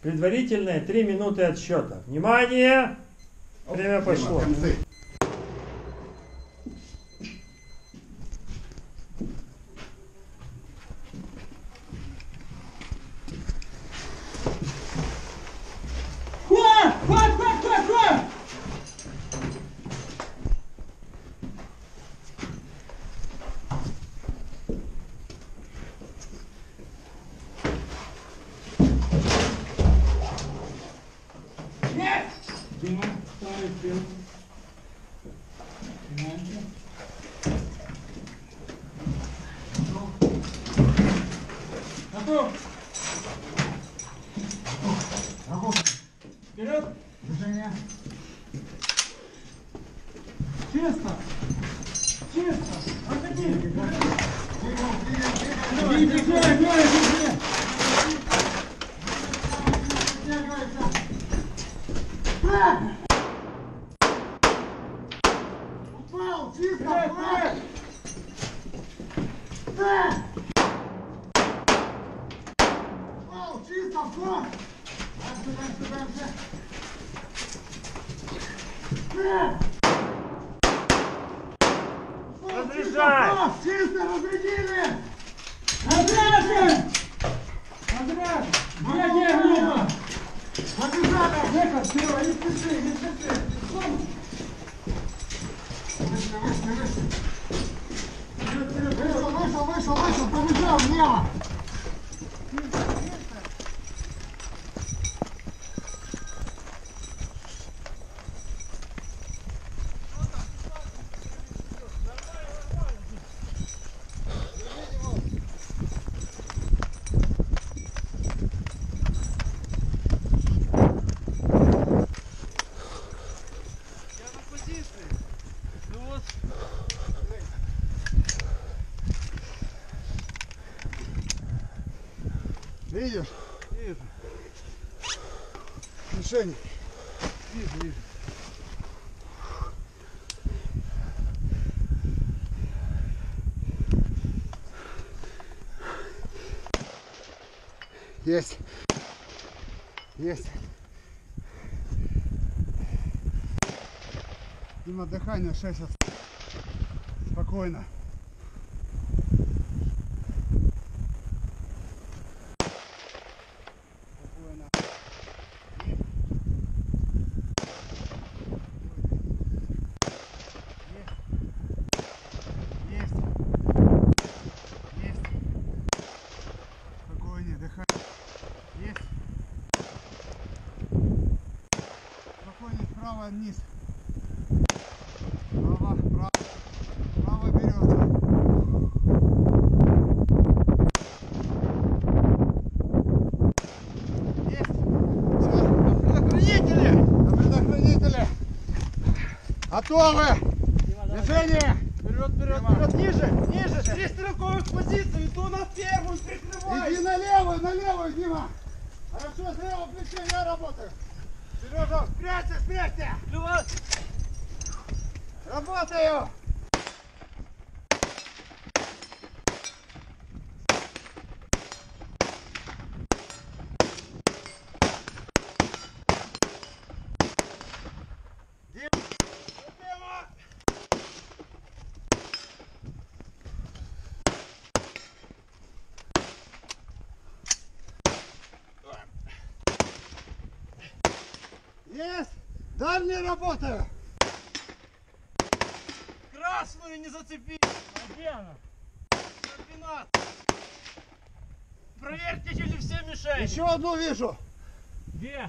Предварительные 3 минуты отсчета. Внимание! Время пошло. Готов! Вперед! Движение! Чисто! Чисто! Отойди! Упал! Чисто! Чисто, вход! Дальше. Разряжай! Чисто, разрядили! Разряжай! Разряжай! Где группа? Побежали! Выход, вперед, не спеши, не спеши! Вышел, побежал влево! Видишь? Вижу. Мишень. Вижу. Есть. Дима, отдыхай на 6. Спокойно. Вправо, вниз. Право берется. Есть. Все. На предохранителе. Готовы. Движение. Вперед. Ниже. 3 стрелковых позиций. И то на первую прикрывай. Иди на левую, Дима. Хорошо, с левого плеча я работаю. Сережа, спрячься! Работаю! Есть! Дальний работаю! Красную не зацепи! Где она? Координат! Проверьте, или все мишени! Еще одну вижу! Где?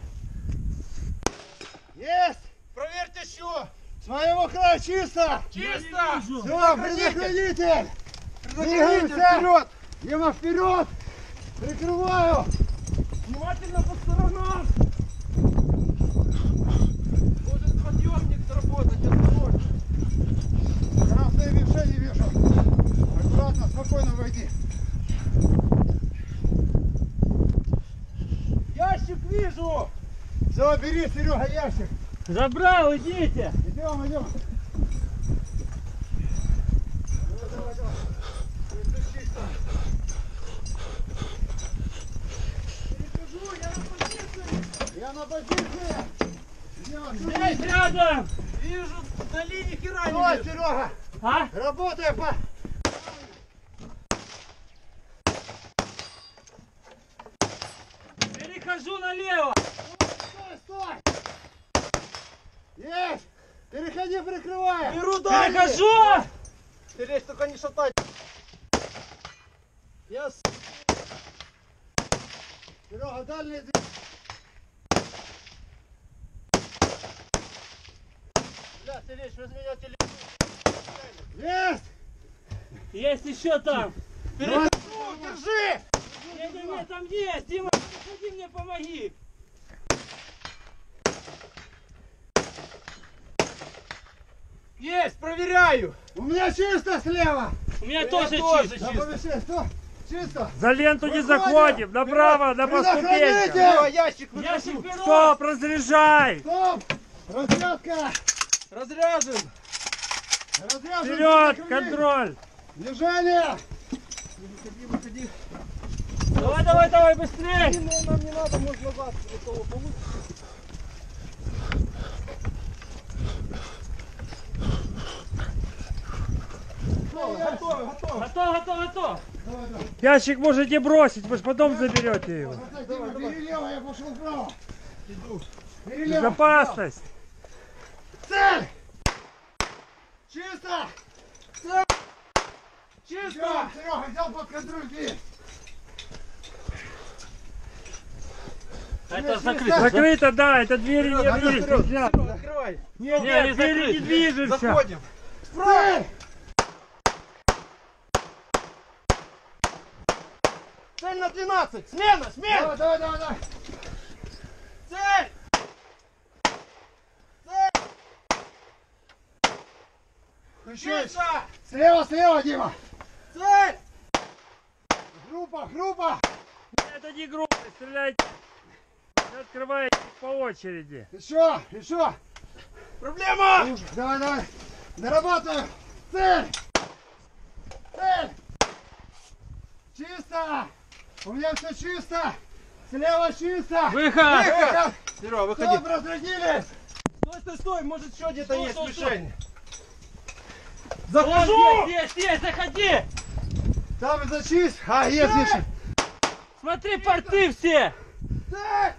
Есть! Проверьте еще! С моего края чисто! Чисто! Все, предохранитель! Двигаемся вперед! Дима, вперед! Прикрываю! Внимательно по сторонам! Может подъемник сработать, осторожно! Красные мишени вижу! Аккуратно, спокойно войди! Ящик вижу! Все, бери, Серега, ящик! Забрал, идите! Идем! Давай. Это чисто! Перехожу, я на позицию! Я на позиции. Здесь рядом! Вижу, вдали ни хера не Стой, вижу. Серега. А? Работай по... Перехожу налево! Стой, стой. Есть. Переходи, прикрывай. Беру дальний. Перехожу! Ты лезь, только не шатай. Я с... Серега, дальний. Бля, ты лезь, возьми меня телефон. Есть. Есть еще там! Перехожу, держи! Не, там есть! Дима, подходи мне, помоги! Есть, проверяю. У меня чисто слева. У меня меня тоже тоже чисто! Да, повыше, стой. Чисто. За ленту не Выходим! заходим! Направо, на по Предохраните! ступенькам! Всё, ящик Ящик выхожу. вперед! Стоп, разряжай! Стоп. Разрядка. Разряжен. Разряжен. Вперед, перекрыли. контроль! Движение. Выходи, выходи. Давай, быстрее! Нам не надо, можно назад. Готово получится. Готов! Давай, давай. Ящик можете бросить, вы же потом заберете его. Дима, бери лево, я пошел вправо. Иду. Бери лево. Безопасность! Цель. Чисто. Чисто. Серега, взял под контроль дверь. Это закрыто. Закрыто, да, это двери Вперед, не вперед, вперед. нельзя. Открывай. Нет, двери не движемся. Заходим. Цель. Цель на 12. Смена, смена. Давай, давай, давай, давай. Цель. Цель. Еще Чисто. слева, слева, Дима. Цель. Группа, группа. Это не группа, стреляйте. Вы открываете по очереди. Еще, еще. Проблема. Давай, давай. Дорабатываем. Цель. Цель. Чисто. У меня все чисто. Слева чисто. Выход! Выход. Серега, выходи. Стоп, разрядились. Стой, стой, стой. Может еще где-то Стой, есть стой, мишень. Захожу! Есть, заходи! Там зачист. А, есть, есть. Смотри, порты все! Цель.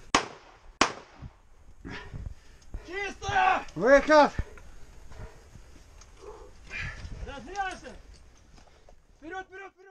Чисто. Выход. Разряжен! Вперед, вперед, вперед.